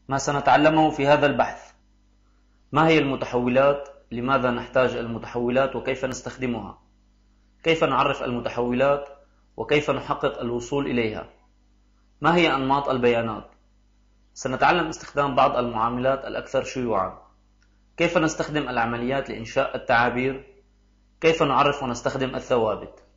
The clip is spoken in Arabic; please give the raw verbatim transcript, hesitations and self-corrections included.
ما سنتعلمه في هذا البحث: ما هي المتحولات؟ لماذا نحتاج المتحولات وكيف نستخدمها؟ كيف نعرف المتحولات وكيف نحقق الوصول إليها؟ ما هي أنماط البيانات؟ سنتعلم استخدام بعض المعاملات الأكثر شيوعاً. كيف نستخدم العمليات لإنشاء التعابير؟ كيف نعرف ونستخدم الثوابت؟